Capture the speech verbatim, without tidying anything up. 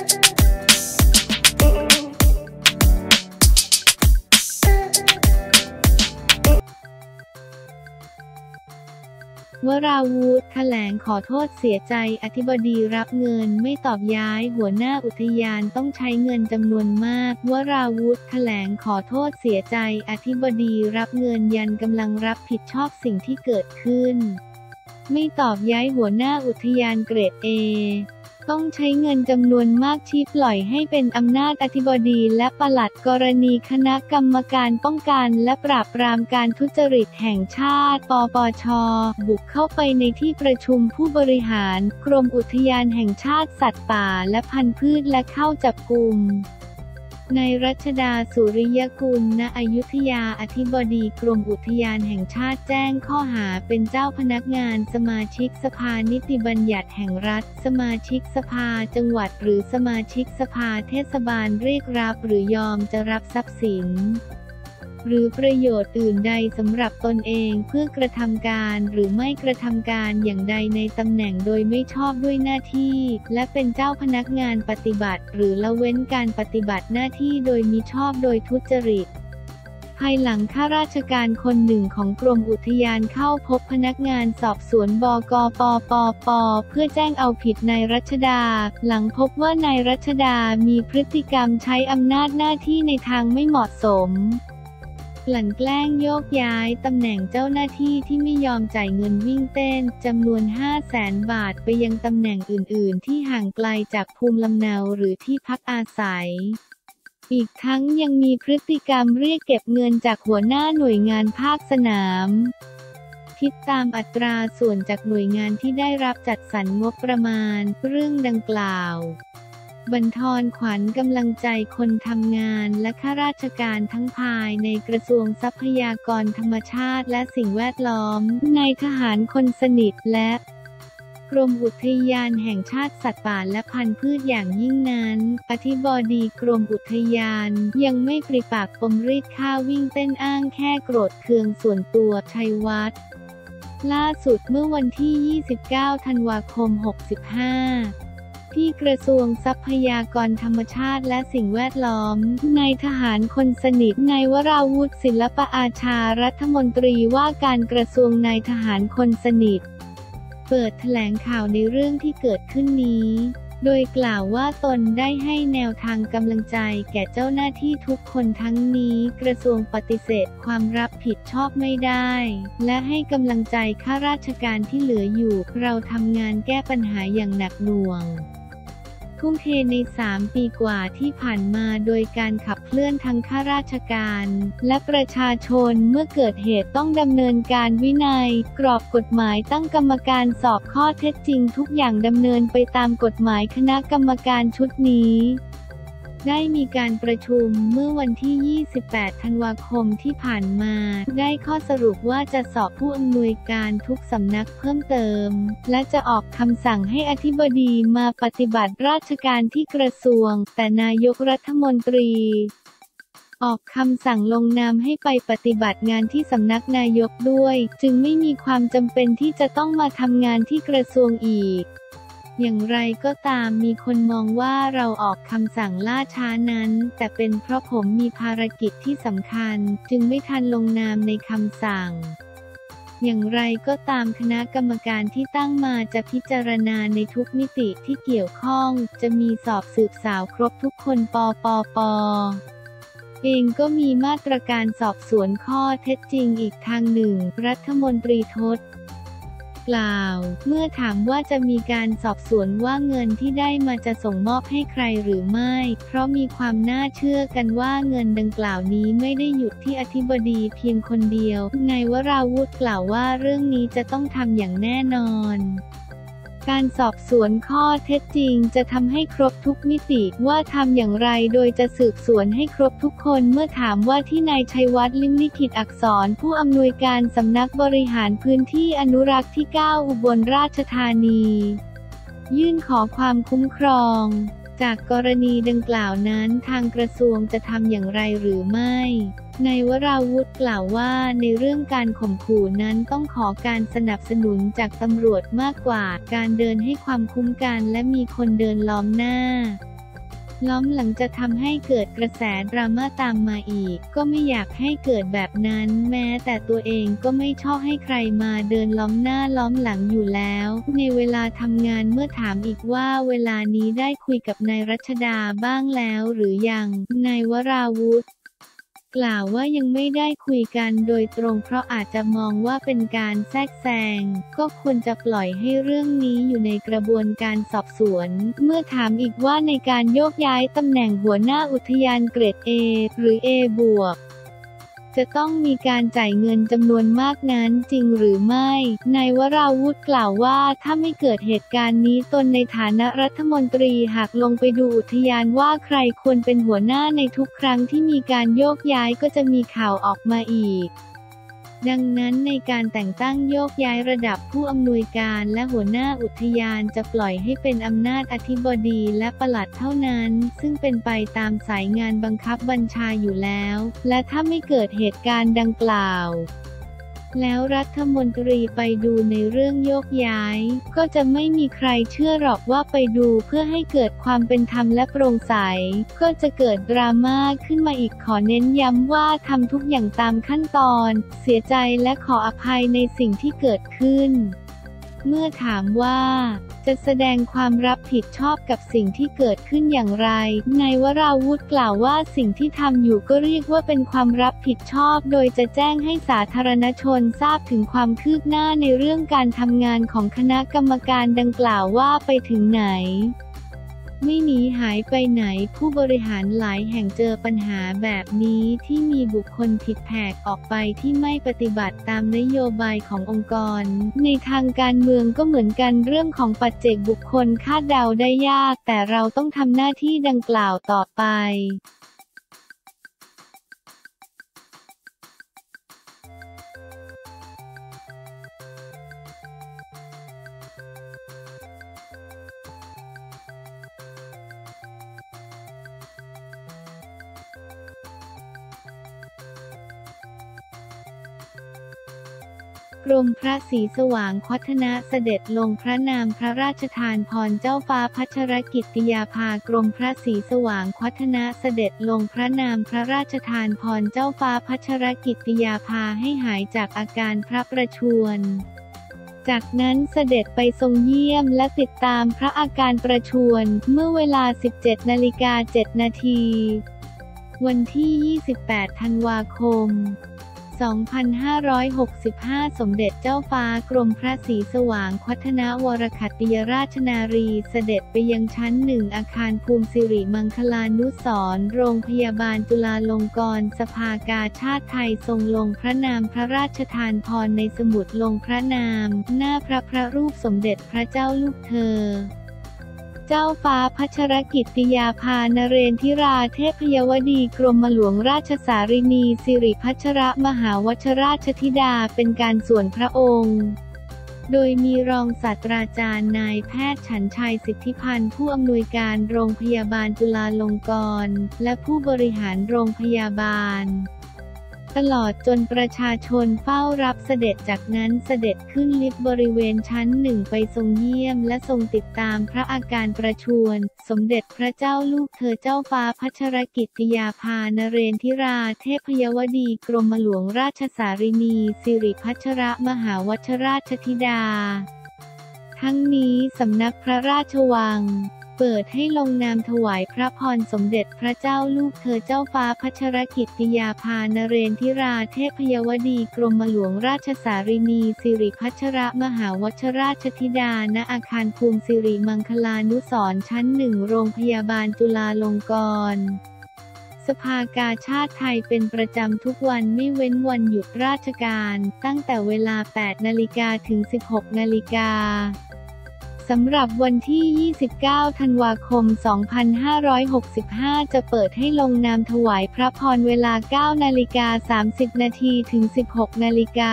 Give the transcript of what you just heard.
วราวุธแถลงขอโทษเสียใจอธิบดีรับเงินไม่ตอบย้ายหัวหน้าอุทยานต้องใช้เงินจำนวนมากวราวุธแถลงขอโทษเสียใจอธิบดีรับเงินยันกำลังรับผิดชอบสิ่งที่เกิดขึ้นไม่ตอบย้ายหัวหน้าอุทยานเกรด เอ ต้องใช้เงินจำนวนมากชี้ปล่อยให้เป็นอำนาจอธิบดีและปลัดกรณีคณะกรรมการป้องกันและปราบปรามการทุจริตแห่งชาติ ปปช.บุกเข้าไปในที่ประชุมผู้บริหารกรมอุทยานแห่งชาติสัตว์ป่าและพันธุ์พืชและเข้าจับกุมนายรัชดาสุริยกุล ณ อยุธยาอธิบดีกรมอุทยานแห่งชาติแจ้งข้อหาเป็นเจ้าพนักงานสมาชิกสภานิติบัญญัติแห่งรัฐสมาชิกสภาจังหวัดหรือสมาชิกสภาเทศบาลเรียกรับหรือยอมจะรับทรัพย์สินหรือประโยชน์อื่นใดสำหรับตนเองเพื่อกระทำการหรือไม่กระทำการอย่างใดในตำแหน่งโดยไม่ชอบด้วยหน้าที่และเป็นเจ้าพนักงานปฏิบัติหรือละเว้นการปฏิบัติหน้าที่โดยมิชอบโดยทุจริตภายหลังข้าราชการคนหนึ่งของกรมอุทยานเข้าพบพนักงานสอบสวนบกปปปเพื่อแจ้งเอาผิดนายรัชดาหลังพบว่านายรัชดามีพฤติกรรมใช้อำนาจหน้าที่ในทางไม่เหมาะสมกลั่นแกล้งโยกย้ายตำแหน่งเจ้าหน้าที่ที่ไม่ยอมจ่ายเงินวิ่งเต้นจำนวน ห้าแสน บาทไปยังตำแหน่งอื่นๆที่ห่างไกลจากภูมิลำเนาหรือที่พักอาศัยอีกทั้งยังมีพฤติกรรมเรียกเก็บเงินจากหัวหน้าหน่วยงานภาคสนามคิดตามอัตราส่วนจากหน่วยงานที่ได้รับจัดสรรงบประมาณเรื่องดังกล่าวบั่นทอนขวัญกำลังใจคนทำงานและข้าราชการทั้งภายในกระทรวงทรัพยากรธรรมชาติและสิ่งแวดล้อมนายทหารคนสนิทและกรมอุทยานแห่งชาติสัตว์ป่าและพันธุ์พืชอย่างยิ่งนั้นอธิบดีกรมอุทยานยังไม่ปริปากปมรีดค่าวิ่งเต้นอ้างแค่โกรธเคืองส่วนตัวชัยวัฒน์ล่าสุดเมื่อวันที่ ยี่สิบเก้า ธันวาคม หกสิบห้าที่กระทรวงทรัพยากรธรรมชาติและสิ่งแวดล้อมนายทหารคนสนิทนายวราวุธศิลปอาชารัฐมนตรีว่าการกระทรวงนายทหารคนสนิทเปิดแถลงข่าวในเรื่องที่เกิดขึ้นนี้โดยกล่าวว่าตนได้ให้แนวทางกำลังใจแก่เจ้าหน้าที่ทุกคนทั้งนี้กระทรวงปฏิเสธความรับผิดชอบไม่ได้และให้กำลังใจข้าราชการที่เหลืออยู่เราทำงานแก้ปัญหาอย่างหนักหน่วงทุ่มเทในสามปีกว่าที่ผ่านมาโดยการขับเคลื่อนทั้งข้าราชการและประชาชนเมื่อเกิดเหตุต้องดำเนินการวินัยกรอบกฎหมายตั้งกรรมการสอบข้อเท็จจริงทุกอย่างดำเนินไปตามกฎหมายคณะกรรมการชุดนี้ได้มีการประชุมเมื่อวันที่ ยี่สิบแปด ธันวาคมที่ผ่านมาได้ข้อสรุปว่าจะสอบผู้อำนวยการทุกสำนักเพิ่มเติมและจะออกคำสั่งให้อธิบดีมาปฏิบัติราชการที่กระทรวงแต่นายกรัฐมนตรีออกคำสั่งลงนามให้ไปปฏิบัติงานที่สำนักนายกด้วยจึงไม่มีความจำเป็นที่จะต้องมาทำงานที่กระทรวงอีกอย่างไรก็ตามมีคนมองว่าเราออกคำสั่งล่าช้านั้นแต่เป็นเพราะผมมีภารกิจที่สำคัญจึงไม่ทันลงนามในคำสั่งอย่างไรก็ตามคณะกรรมการที่ตั้งมาจะพิจารณาในทุกมิติที่เกี่ยวข้องจะมีสอบสืบสาวครบทุกคนปปปเองก็มีมาตรการสอบสวนข้อเท็จจริงอีกทางหนึ่งรัฐมนตรีทศกล่าวเมื่อถามว่าจะมีการสอบสวนว่าเงินที่ได้มาจะส่งมอบให้ใครหรือไม่เพราะมีความน่าเชื่อกันว่าเงินดังกล่าวนี้ไม่ได้หยุดที่อธิบดีเพียงคนเดียวนายวราวุธกล่าวว่าเรื่องนี้จะต้องทำอย่างแน่นอนการสอบสวนข้อเท็จจริงจะทำให้ครบทุกมิติว่าทำอย่างไรโดยจะสืบสวนให้ครบทุกคนเมื่อถามว่าที่นายชัยวัฒน์ ลิ้มลิขิตอักษรผู้อำนวยการสำนักบริหารพื้นที่อนุรักษ์ที่ เก้า อุบลราชธานียื่นขอความคุ้มครองจากกรณีดังกล่าวนั้นทางกระทรวงจะทำอย่างไรหรือไม่นายวราวุธกล่าวว่าในเรื่องการข่มขู่นั้นต้องขอการสนับสนุนจากตำรวจมากกว่าการเดินให้ความคุ้มกันและมีคนเดินล้อมหน้าล้อมหลังจะทำให้เกิดกระแสดราม่าตามมาอีกก็ไม่อยากให้เกิดแบบนั้นแม้แต่ตัวเองก็ไม่ชอบให้ใครมาเดินล้อมหน้าล้อมหลังอยู่แล้วในเวลาทำงานเมื่อถามอีกว่าเวลานี้ได้คุยกับนายรัชดาบ้างแล้วหรือยังนายวราวุธกล่าวว่ายังไม่ได้คุยกันโดยตรงเพราะอาจจะมองว่าเป็นการแทรกแซงก็ควรจะปล่อยให้เรื่องนี้อยู่ในกระบวนการสอบสวนเมื่อถามอีกว่าในการโยกย้ายตำแหน่งหัวหน้าอุทยานเกรด A หรือ A บวกจะต้องมีการจ่ายเงินจำนวนมากนั้นจริงหรือไม่นายวราวุธกล่าวว่าถ้าไม่เกิดเหตุการณ์นี้ตนในฐานะรัฐมนตรีหากลงไปดูอุทยานว่าใครควรเป็นหัวหน้าในทุกครั้งที่มีการโยกย้ายก็จะมีข่าวออกมาอีกดังนั้นในการแต่งตั้งโยกย้ายระดับผู้อำนวยการและหัวหน้าอุทยานจะปล่อยให้เป็นอำนาจอธิบดีและปลัดเท่านั้นซึ่งเป็นไปตามสายงานบังคับบัญชาอยู่แล้วและถ้าไม่เกิดเหตุการณ์ดังกล่าวแล้วรัฐมนตรีไปดูในเรื่องโยกย้ายก็จะไม่มีใครเชื่อหรอกว่าไปดูเพื่อให้เกิดความเป็นธรรมและโปร่งใสก็จะเกิดดราม่าขึ้นมาอีกขอเน้นย้ำว่าทำทุกอย่างตามขั้นตอนเสียใจและขออภัยในสิ่งที่เกิดขึ้นเมื่อถามว่าจะแสดงความรับผิดชอบกับสิ่งที่เกิดขึ้นอย่างไรนายวราวุธกล่าวว่าสิ่งที่ทำอยู่ก็เรียกว่าเป็นความรับผิดชอบโดยจะแจ้งให้สาธารณชนทราบถึงความคืบหน้าในเรื่องการทำงานของคณะกรรมการดังกล่าวว่าไปถึงไหนไม่หนีหายไปไหนผู้บริหารหลายแห่งเจอปัญหาแบบนี้ที่มีบุคคลผิดแผกออกไปที่ไม่ปฏิบัติตามนโยบายขององค์กรในทางการเมืองก็เหมือนกันเรื่องของปัจเจกบุคคลคาดเดาได้ยากแต่เราต้องทำหน้าที่ดังกล่าวต่อไปกรมพระศรีสว่างวัฒนะเสด็จลงพระนามพระราชทานพรเจ้าฟ้าพัชรกิติยาภากรมพระศรีสว่างวัฒนะเสด็จลงพระนามพระราชทานพรเจ้าฟ้าพัชรกิติยาภาให้หายจากอาการพระประชวรจากนั้นเสด็จไปทรงเยี่ยมและติดตามพระอาการประชวรเมื่อเวลา สิบเจ็ดนาฬิกาเจ็ดนาทีวันที่ ยี่สิบแปด ธันวาคมสองพันห้าร้อยหกสิบห้า สมเด็จเจ้าฟ้ากรมพระศรีสว่างวัฒนวรขัตติยราชนารีเสด็จไปยังชั้นหนึ่งอาคารภูมิสิริมังคลานุสรณ์โรงพยาบาลจุฬาลงกรณ์สภากาชาดไทยทรงลงพระนามพระราชทานพรในสมุดลงพระนามหน้าพระพระรูปสมเด็จพระเจ้าลูกเธอเจ้าฟ้าพัชรกิติยาภานเรนทิราเทพยวดีกรมหลวงราชสารินีสิริพัชรมหาวชราชธิดาเป็นการส่วนพระองค์โดยมีรองศาสตราจารย์นายแพทย์ฉันชัยสิทธิพันธ์ผู้อำนวยการโรงพยาบาลจุฬาลงกรณ์และผู้บริหารโรงพยาบาลตลอดจนประชาชนเฝ้ารับเสด็จจากนั้นเสด็จขึ้นลิฟต์บริเวณชั้นหนึ่งไปทรงเยี่ยมและทรงติดตามพระอาการประชวรสมเด็จพระเจ้าลูกเธอเจ้าฟ้าพัชรกิติยาภานเรนทิราเทพยวดีกรมหลวงราชสารินีสิริพัชรมหาวชราชธิดาทั้งนี้สำนักพระราชวังเปิดให้ลงนามถวายพระพรสมเด็จพระเจ้าลูกเธอเจ้าฟ้าพัชรกิติยาภานเรนทิราเทพยวดีกรมหลวงราชสารินีสิริพัชรมหาวชราชธิดาณอาคารภูมิสิริมังคลานุสรณ์ชั้นหนึ่งโรงพยาบาลจุฬาลงกรณ์สภากาชาดไทยเป็นประจำทุกวันไม่เว้นวันหยุดราชการตั้งแต่เวลา แปดนาฬิกา ถึง สิบหกนาฬิกาสำหรับวันที่ ยี่สิบเก้า ธันวาคม สองพันห้าร้อยหกสิบห้า จะเปิดให้ลงนามถวายพระพรเวลา เก้านาฬิกาสามสิบนาที ถึง สิบหกนาฬิกา